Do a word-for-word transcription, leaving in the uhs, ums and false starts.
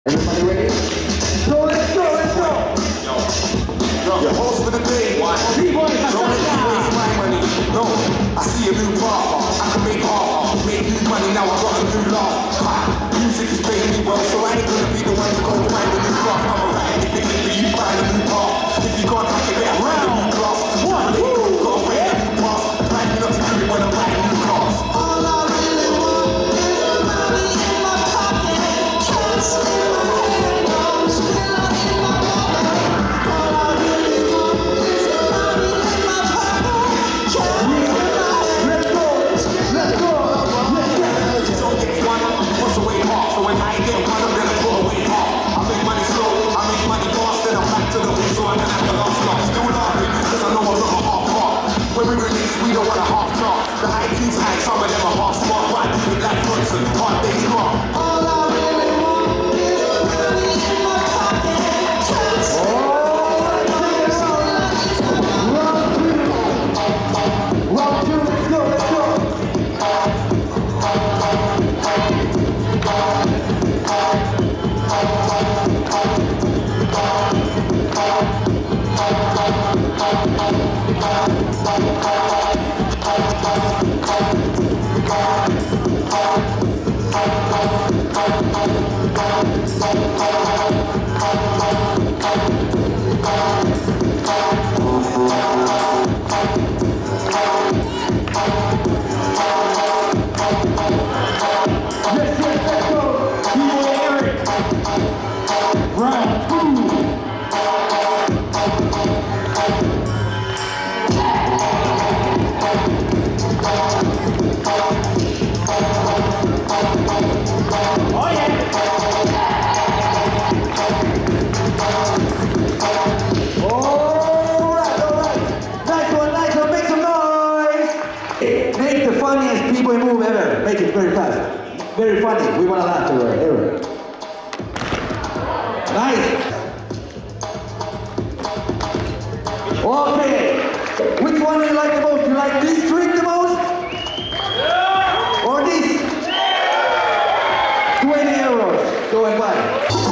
Everybody ready? So let's go, let's go! Yo, yo, your host for the day. B-boy, Don't let me waste my money. No, I see a new path. I can make half, make new money now. I got a new laugh. Ha, music is paying me well, so I ain't gonna be the one to go find a new craft. I'm alright if it for you find a new path. If you can't hack it, better find a new class. One, two, gotta find a new path. Plan not to do it when I'm buying new cars. All I really want is the money in my pocket, cash in my hand, I'm still in my pocket. All I really want is the money in my pocket, cash in my hand. Let's go! Let's go! Let's go! Don't get one, push away half. So when I get one, I'm gonna put away half. I make money slow, I make money fast, then I'm back to the wheel, so I can have the last laugh. Still laughing, cause I know I'm not a half part. When we release, we don't want a half chart. The I Q's high, some of them are half smart. But I do it like Johnson, hard days crop. All I really want is the money in my pocket, cash in my hand, Round two, let's go, let's go! Yes, yes, let's go! B-boy Eric! Round two! Oh yeah! Alright, alright! Nice one, nice one, make some noise! Make the funniest B-boy move ever. Make it very fast. Very funny. We want to laugh to Eric. Nice! Okay! Which one do you like the most? You like this trick the most? Or this? twenty euros going by.